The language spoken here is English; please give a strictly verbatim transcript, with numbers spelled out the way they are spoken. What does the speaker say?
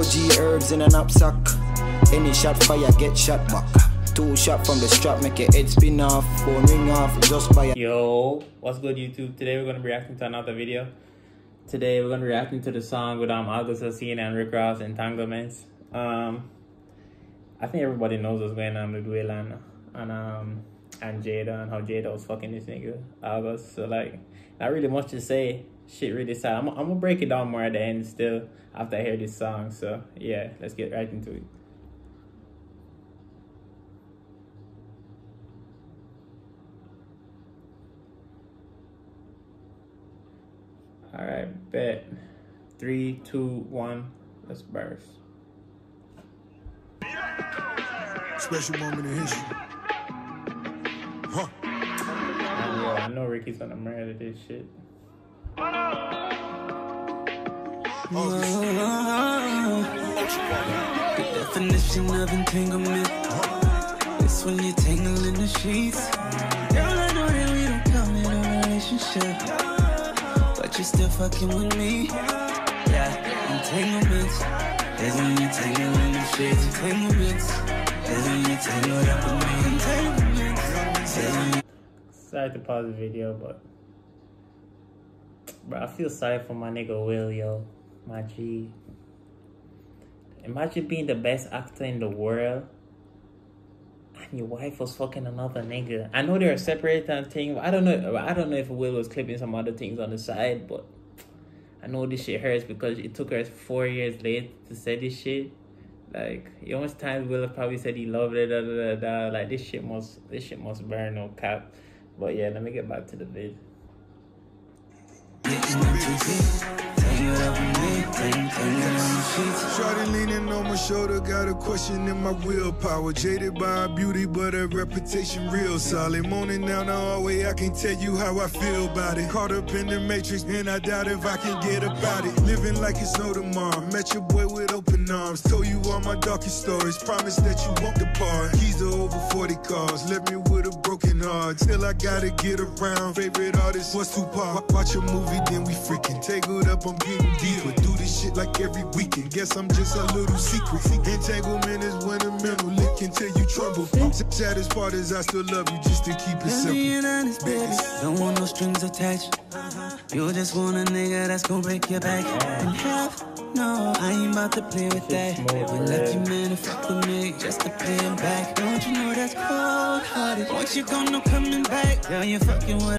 O G herbs in a knapsack. Any shot fire, get shot back. Two shot from the strap, make your head spin off. Phone ring off, just by a Yo, what's good YouTube? Today we're going to be reacting to another video. Today we're going to be reacting to the song with um, August Alsina and Rick Ross, Entanglements. Um, I think everybody knows what's going on with Will and, and, um, and Jada, and how Jada was fucking this nigga, August. So like, not really much to say. Shit really sad. I'm, I'm going to break it down more at the end still after I hear this song. So yeah, let's get right into it. All right, bet. Three, two, one, let's burst. Special moment in history. Huh. And, yo, I know Ricky's gonna murder this shit. The definition of entanglement. It's when you tangle in the sheets. Girl, I know that we don't come in a relationship, but you're still fucking with me. Yeah, entanglements is when you tangle in the sheets. Entanglements is when you tangle up with me. Entanglements is when you... Sorry to pause the video, but bro, I feel sorry for my nigga Will, yo. My G. Imagine being the best actor in the world and your wife was fucking another nigga. I know they're separated and thing. I don't know. I don't know if Will was clipping some other things on the side, but I know this shit hurts because it took her four years late to say this shit. Like, you know, much times Will probably said he loved it. Da, da, da, da. Like, this shit must, this shit must burn, no cap. But yeah, let me get back to the vid. Shawty leaning on my shoulder, got a question in my willpower. Jaded by her beauty, but her reputation real solid. Moaning down the hallway, I can tell you how I feel about it. Caught up in the matrix, and I doubt if I can get about it. Living like it's no tomorrow. Met your boy with open arms. Told you all my darkest stories. Promised that you won't depart. Keys to over forty cars. Left me with a broken heart. Still I gotta get around. Favorite artist was Tupac. Watch a movie, then we freaking tangled up. I'm getting deeper. Do this shit like every weekend. Guess I'm just a little secret. Entanglement is when a mental lick can tell you trouble. Saddest part is I still love you just to keep it simple. Being honest, baby. Don't want no strings attached. You just want a nigga that's gonna break your back in half. No, I ain't about to play with that. You left your man to fuck with me just to pay him back. Don't you know that's cold hearted? Once you gonna coming back, girl, you're fucking with